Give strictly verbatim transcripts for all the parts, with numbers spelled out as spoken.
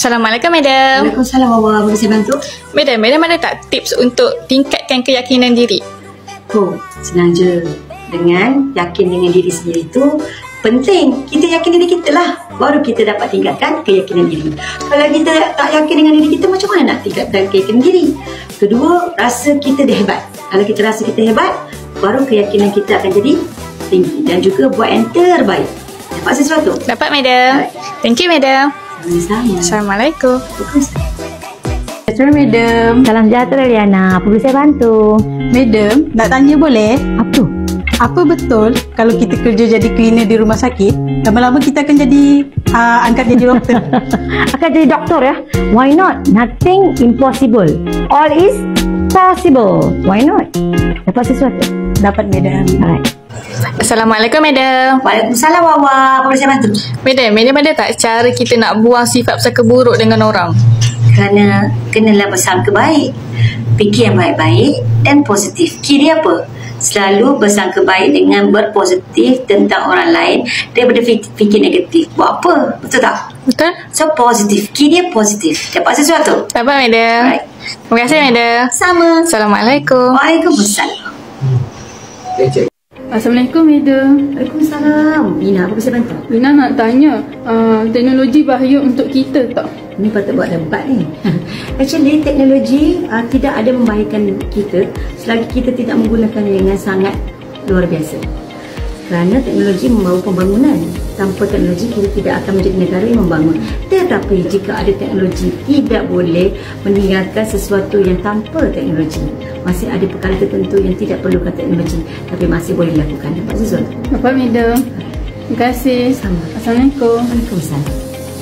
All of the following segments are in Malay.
Assalamualaikum, Madam. Waalaikumsalam, Wawa. Boleh saya bantu? Madam, Madam ada tak tips untuk tingkatkan keyakinan diri? Oh, senang je. Dengan yakin dengan diri sendiri tu penting. Kita yakin diri kita lah, baru kita dapat tingkatkan keyakinan diri. Kalau kita tak yakin dengan diri kita, macam mana nak tingkatkan keyakinan diri? Kedua, rasa kita dia hebat. Kalau kita rasa kita hebat, baru keyakinan kita akan jadi tinggi. Dan juga buat yang terbaik. Dapat sesuatu? Dapat, Madam. Thank you, Madam. Sama-sama. Assalamualaikum. Sejahtera, Madam. Salam sejahtera, Liana. Apa boleh saya bantu? Madam, nak tanya boleh? Apa tu? Apa betul kalau kita kerja jadi cleaner di rumah sakit, lama-lama kita akan jadi uh, angkat jadi doktor? Akan jadi doktor ya? Why not? Nothing impossible. All is possible. Why not? Dapat sesuatu? Dapat, Madam. Alright. Assalamualaikum, Madam. Waalaikumsalam, Wawa. Apa boleh saya bantu? Madam, Madam ada tak cara kita nak buang sifat sangka buruk dengan orang? Kerana kenalah bersangka baik, fikir yang baik-baik dan positif. Kiri apa? Selalu bersangka baik dengan berpositif tentang orang lain daripada fikir negatif. Buat apa? Betul tak? Betul? So positif. Kiri dia positif. Dapat sesuatu? Dapat, Madam. Right. Terima kasih, Madam. Sama. Assalamualaikum. Waalaikumsalam. Assalamualaikum, Madam. Waalaikumsalam. Bina, apa bisa bantu? Lina nak tanya, uh, teknologi bahaya untuk kita tak? Ni patut buat debat ni. Actually, teknologi uh, tidak ada membahayakan kita selagi kita tidak menggunakannya dengan sangat luar biasa. Kerana teknologi membawa pembangunan. Tanpa teknologi, kita tidak akan menjadi negara yang membangun. Tetapi jika ada teknologi, tidak boleh meninggalkan sesuatu yang tanpa teknologi. Masih ada perkara tertentu yang tidak perlukan teknologi, tapi masih boleh dilakukan. Dapat sesuatu? Dapat, Madam. Terima kasih. Sama. Assalamualaikum. Waalaikumsalam.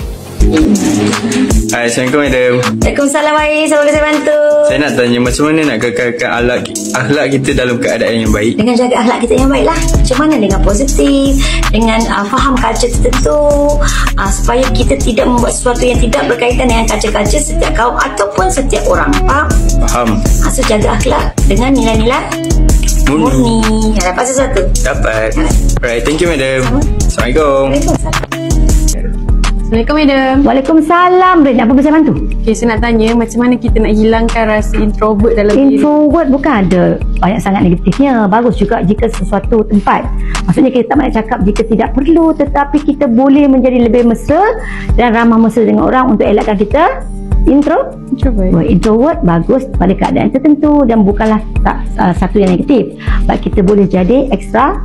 Hai, Assalamualaikum, Madam. Waalaikumsalam, Ais. Apa boleh saya bantu? Saya nak tanya macam mana nak kekalkan akhlak, akhlak kita dalam keadaan yang baik? Dengan jaga akhlak kita yang baik lah. Macam mana? Dengan positif, dengan uh, faham culture tertentu, uh, supaya kita tidak membuat sesuatu yang tidak berkaitan dengan culture-culture setiap kaum ataupun setiap orang. Faham? Faham. Uh, so jaga akhlak dengan nilai-nilai murni. murni. Dapat sesuatu? Dapat. Alright, thank you, Madam. Assalamualaikum. Waalaikumsalam. Assalamualaikum, Madam. Waalaikumsalam, Rin. Apa boleh saya bantu? Okay, saya nak tanya macam mana kita nak hilangkan rasa introvert dalam diri? Introvert bukan ada banyak sangat negatifnya. Bagus juga jika sesuatu tempat. Maksudnya kita tak banyak cakap jika tidak perlu, tetapi kita boleh menjadi lebih mesra dan ramah mesra dengan orang untuk elakkan kita intro Introvert. Well, introvert bagus pada keadaan tertentu dan bukanlah tak, uh, satu yang negatif. But kita boleh jadi extra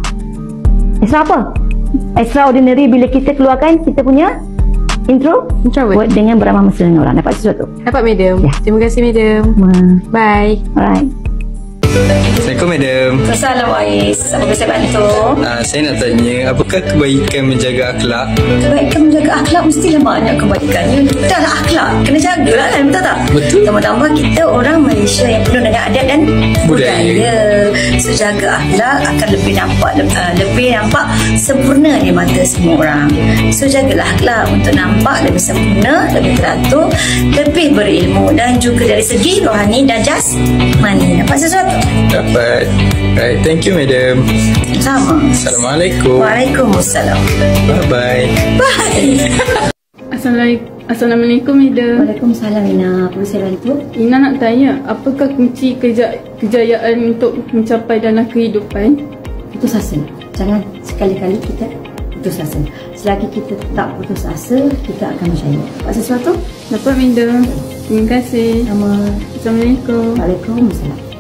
extra apa? Extraordinary bila kita keluarkan kita punya intro Introvert. dengan beramah mesra dengan orang. Dapat sesuatu? Dapat, Madam. Ya. Terima kasih, Madam. Ma- Bye. Alright. Assalamualaikum, Madam. Assalamualaikum, Ais. Apa boleh saya bantu? Uh, saya nak tanya, apakah kebaikan menjaga akhlak? Kebaikan menjaga akhlak mestilah banyak kebaikannya. Dah lah akhlak, kena jaga lah kan, betul tak? Betul. Tambah-tambah kita orang Malaysia yang penuh dengan adat dan Budaya. budaya. So jaga akhlak akan lebih nampak uh, lebih nampak sempurna di mata semua orang. So jagalah akhlak untuk nampak lebih sempurna, lebih teratur, lebih berilmu dan juga dari segi rohani dan jasmani. Dapat sesuatu? Dapat. Right, thank you, Madam. Sama. Assalamualaikum. Waalaikumsalam. Bye-bye. Bye. Assalamualaikum, Assalamualaikum, Madam. Waalaikumsalam, Ina. Apa boleh saya bantu? Ina nak tanya, apakah kunci keja- kejayaan untuk mencapai dalam kehidupan? Putus asa. Jangan sekali-kali kita putus asa. Selagi kita tak putus asa, kita akan berjaya. Dapat sesuatu? Dapat, Madam. Terima kasih. Sama. Assalamualaikum. Waalaikumsalam.